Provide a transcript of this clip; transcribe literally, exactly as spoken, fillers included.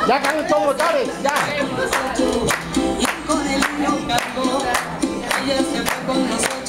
Ya cantó motores, ya. Y con el niño cantó, ella se fue con nosotros.